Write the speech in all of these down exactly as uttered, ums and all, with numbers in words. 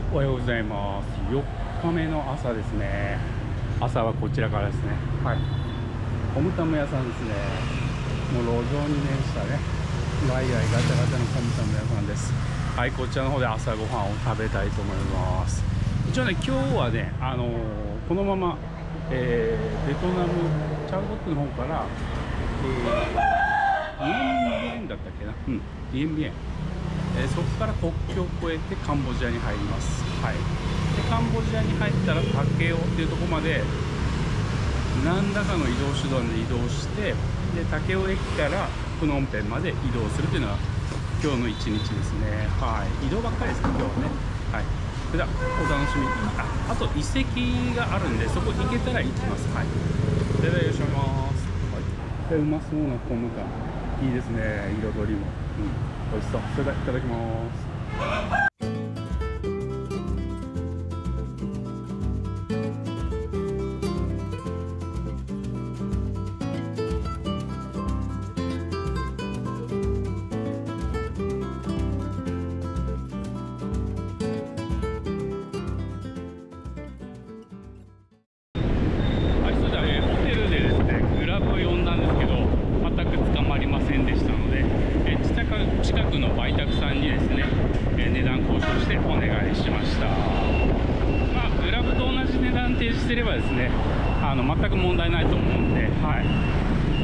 おはようございます。よっかめの朝ですね。朝はこちらからですね。はい。コムタム屋さんですね。もう路上に面したね、ワイワイガチャガチャのコムタム屋さんです。はい、こちらの方で朝ごはんを食べたいと思います。一応ね、今日はね、あのー、このまま、えー、ベトナムチャウドックの方から、えー、ディエンビエンだったっけな、うん、ディエンビエン、えー、そこから国境を越えてカンボジアに入ります。はい。でカンボジアに入ったらタケオっていうところまで何らかの移動手段で移動して、でタケオ駅からプノンペンまで移動するというのが今日の一日ですね。はい。移動ばっかりですか今日はね。はい。それではお楽しみに。あ、あと遺跡があるんでそこ行けたら行きます。はい。それではよろしくお願いします。はい。でうまそうなコムタンいいですね。彩りも、うん、美味しそう。それではいただきます。近くの売宅さんにですね、え値段交渉してお願いしました。まあグラブと同じ値段提示すればですね、あの全く問題ないと思うんで、はい、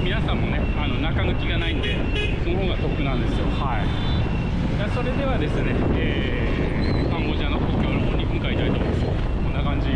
皆さんもね、あの中抜きがないんでその方が得なんですよ。はい。それではですね、えー、カンボジアの国境の方に向かいたいと思います。こんな感じ。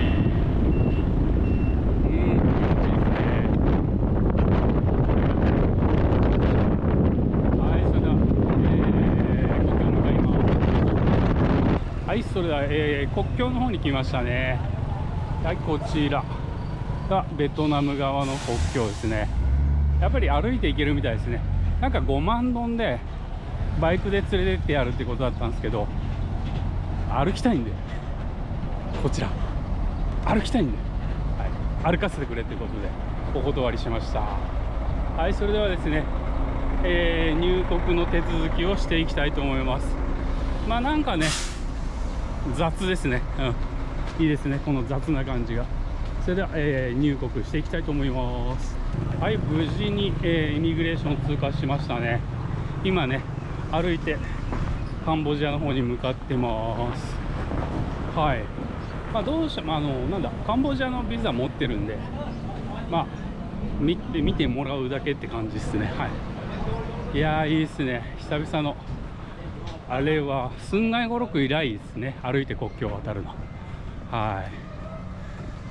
はい、それでは、えー、国境の方に来ましたね。はい、こちらがベトナム側の国境ですね。やっぱり歩いて行けるみたいですね。なんかごまんドンでバイクで連れてってやるってことだったんですけど、歩きたいんで、こちら歩きたいんで、はい、歩かせてくれということでお断りしました。はい、それではですね、えー、入国の手続きをしていきたいと思います。まあなんかね雑ですね、うん、いいですね、この雑な感じが。それでは、えー、入国していきたいと思います。はい、無事に、えー、イミグレーション通過しましたね。今ね歩いてカンボジアの方に向かってます。はい。まあどうしてもあのなんだカンボジアのビザ持ってるんで、まあ見て見てもらうだけって感じですね。はい。いやーいいですね、久々の。あれは寸外五六以来ですね、歩いて国境を渡るの。はい。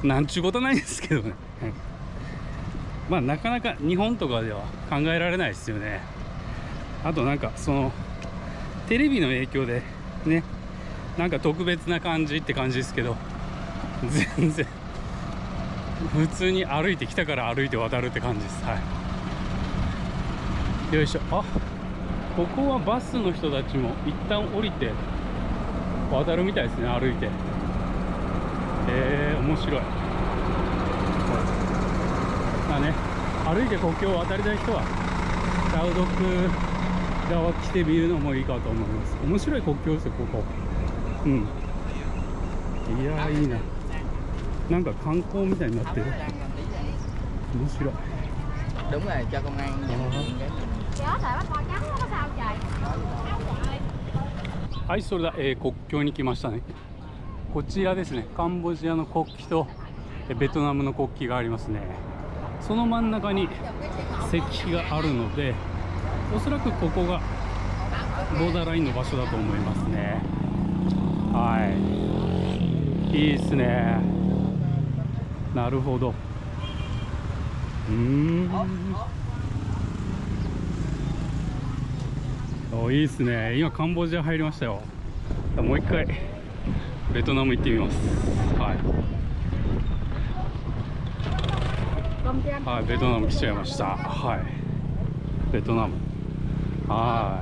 なんちゅうことないですけどね。まあなかなか日本とかでは考えられないですよね。あとなんかそのテレビの影響でね、なんか特別な感じって感じですけど、全然普通に歩いてきたから歩いて渡るって感じです。はい。よいしょ。あ、ここはバスの人たちも一旦降りて渡るみたいですね、歩いて。えー、面白い。まあね、歩いて国境を渡りたい人はチャウドック側来てみるのもいいかと思います。面白い国境ですよ、ここ。うん。いやー、いいな。なんか観光みたいになってる。面白い。 Đúng rồi, cho công an nhận diện cái はい、それでは、えー、国境に来ましたね。こちらですね、カンボジアの国旗とベトナムの国旗がありますね。その真ん中に石碑があるので、おそらくここがボーダーラインの場所だと思いますね。はい、いいですね。なるほど。うーん、お、いいですね。今カンボジア入りましたよ。もう一回ベトナム行ってみます。はい、はい、ベトナム来ちゃいました。はい、ベトナム。はい。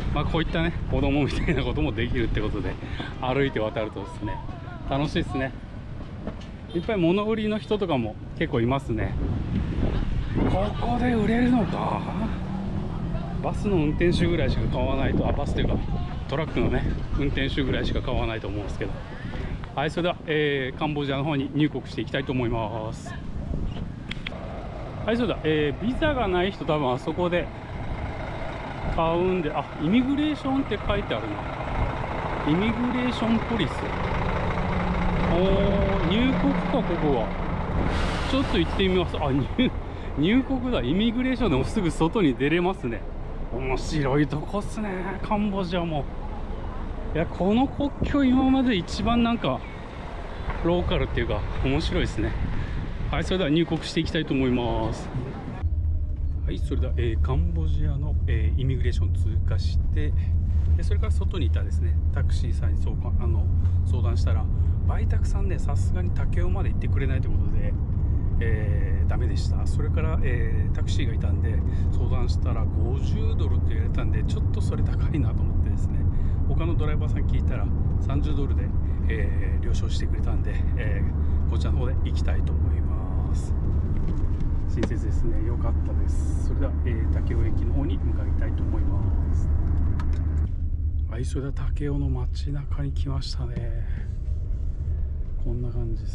まあこういったね子供みたいなこともできるってことで、歩いて渡るとですね楽しいですね。いっぱい物売りの人とかも結構いますね。ここで売れるのか。バスの運転手ぐらいしか買わないと、あ、バスというかトラックのね運転手ぐらいしか買わないと思うんですけど、はい、それでは、えー、カンボジアの方に入国していきたいと思います。はい、そうだ、えー、ビザがない人多分あそこで買うんで、あ、イミグレーションって書いてあるな。イミグレーションポリス。おー、入国か、ここは。ちょっと行ってみます。あ、入、入国だ。イミグレーションでもすぐ外に出れますね。面白いとこっすね、カンボジアも。いや、この国境今まで一番なんかローカルっていうか面白いですね。はい、それでは入国していきたいと思います。はい、それでは、えー、カンボジアの、えー、イミグレーション通過して、それから外にいたですねタクシーさんに相関あの相談したら、売宅さんね、さすがに武雄まで行ってくれないということで、えー、ダメでした。それから、えー、タクシーがいたんで相談したらごじゅうドルって言われたんで、ちょっとそれ高いなと思ってですね、他のドライバーさん聞いたらさんじゅうドルで、えー、了承してくれたんで、えー、こちらの方で行きたいと思います。親切ですね、良かったです。それでは、えー、武雄駅の方に向かいたいと思います。はい、それでは武雄の街中に来ましたね。こんな感じです。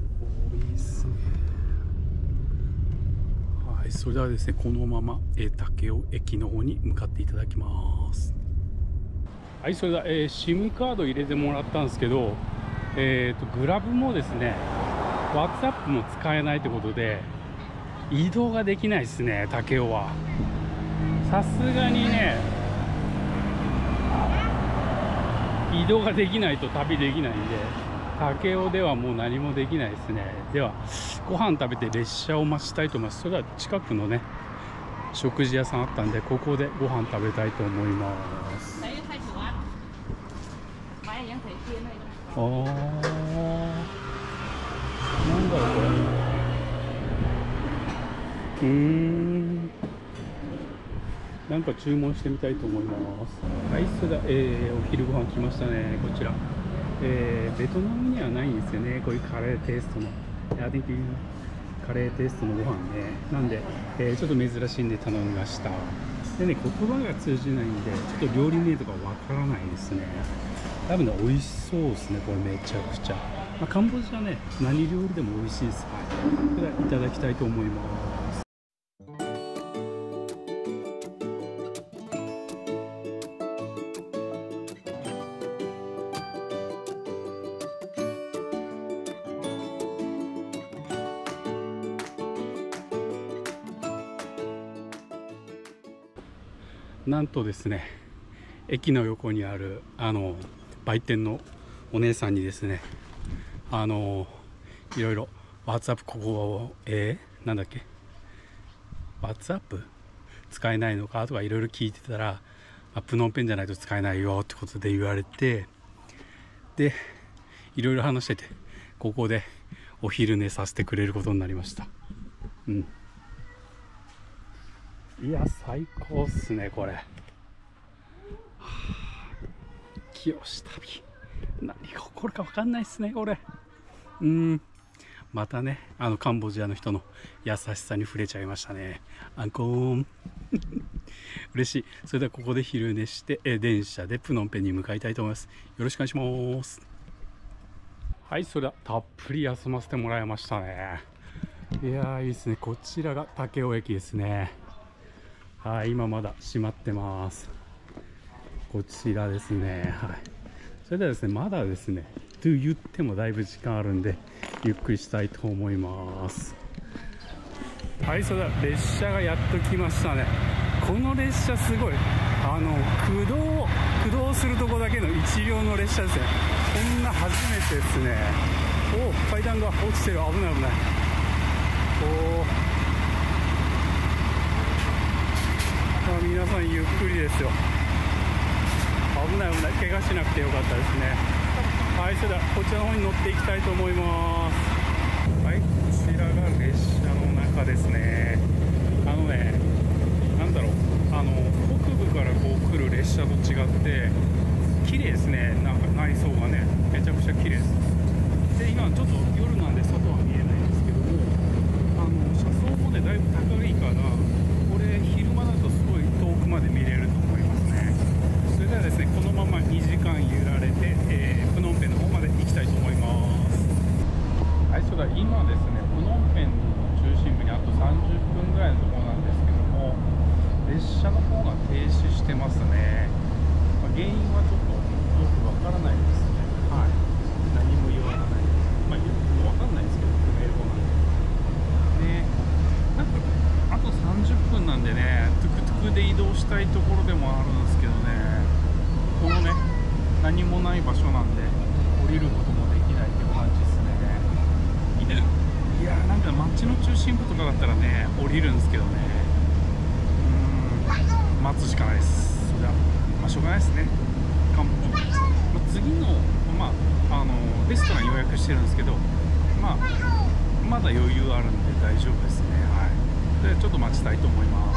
多いですね。はい、それではですね、このまま、えー、武雄駅の方に向かっていただきます。はい、それでは、えー、SIM カード入れてもらったんですけど、えーと、グラブもですね、WhatsApp も使えないってことで、移動ができないですね、武雄は。さすがにね、移動ができないと旅できないんで、武雄ではもう何もできないですね。では、ご飯食べて列車を待ちたいと思います。それでは近くのね、食事屋さんあったんで、ここでご飯食べたいと思います。あー、なんだろうこれ。うーん、なんか注文してみたいと思います。はい、それでは、えー、お昼ご飯来ましたね。こちら、えー、ベトナムにはないんですよね、こういうカレーテイストの。いや、Thank you。カレーテイストのご飯ね。なんで、えー、ちょっと珍しいんで頼みました。でね、言葉が通じないんで、ちょっと料理名とかわからないですね。多分ね、美味しそうですね、これめちゃくちゃ。まあ、カンボジアね、何料理でも美味しいです。はい。それではいただきたいと思います。なんとですね、駅の横にあるあの売店のお姉さんにですね、あのいろいろ WhatsApp ここをえー、なんだっけ WhatsApp 使えないのかとかいろいろ聞いてたら、プノンペンじゃないと使えないよってことで言われて、でいろいろ話してて、ここでお昼寝させてくれることになりました。うん、いや最高っすねこれ。はあ、清旅、何が起こるか分かんないっすねこれ。うん、またね、あのカンボジアの人の優しさに触れちゃいましたね。アンコーン嬉しい。それではここで昼寝してえ電車でプノンペンに向かいたいと思います。よろしくお願いします。はい、それではたっぷり休ませてもらいましたね。いやーいいですね。こちらが武雄駅ですね。はい、今まだ閉まってます。こちらですね。はい、それではですね、まだですねと言ってもだいぶ時間あるんでゆっくりしたいと思います。はい、それでは列車がやっと来ましたね。この列車すごい、あの駆動駆動するとこだけの一両の列車ですね。こんな初めてですね。お、階段が落ちてる、危ない危ない。おー、皆さんゆっくりですよ。危ない危ない、怪我しなくてよかったですね。はい、それではこちらの方に乗っていきたいと思います。はい、こちらが列車の中ですね。あのね、なんだろう、あの北部からこう来る列車と違って綺麗ですね。なんか内装がね、めちゃくちゃ綺麗です。で、今ちょっと夜なんで外は見えないんですけども、あの車窓もねだいぶ高いから、これ昼間だとすごい遠くまで見れると思いますね。それではですね、このまだ、今ですね、プノンペンの中心部にあとさんじゅっぷんぐらいのところなんですけども、列車の方が停止してますね。まあ、原因はちょっとよくわからないですね。はい。何も言わない。まあ、よくわかんないですけど、クメール語なんで。ね、なんか、あとさんじゅっぷんなんでね、トゥクトゥクで移動したいところでもあるんですけどね、このね、何もない場所なんで、降りることもできないっていう感じですね。いやー、なんか街の中心部とかだったらね、降りるんですけどね、うーん、待つしかないです。それは、まあ、しょうがないですね。かんまあ、次の、まあ、あのレストラン予約してるんですけど、まあ、まだ余裕あるんで大丈夫ですね。はい。で、ちょっと待ちたいと思います。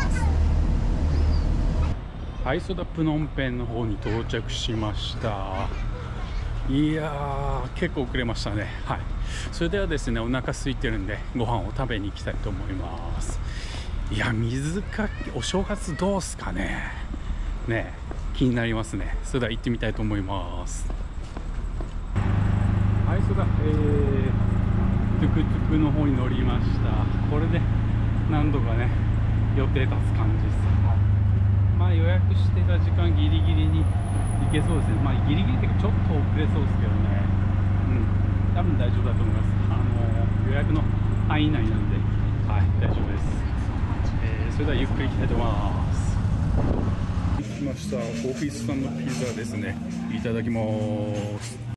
はい、それではプノンペンの方に到着しました。いやー、結構遅れましたね。はい。それではですね、お腹空いてるんでご飯を食べに行きたいと思います。いや、水かけお正月どうすかね。ね、気になりますね。それでは行ってみたいと思います。はい、それでは、えー、トゥクトゥクの方に乗りました。これで何度かね、予定立つ感じです。まあ予約してた時間ギリギリに行けそうですね。まあギリギリっていうかちょっと遅れそうですけどね。うん、多分大丈夫だと思います。あのー、予約の範囲内なんで、はい、大丈夫です。えー、それではゆっくり行きたいと思います。来ました。オフィスさんのピザですね。いただきます。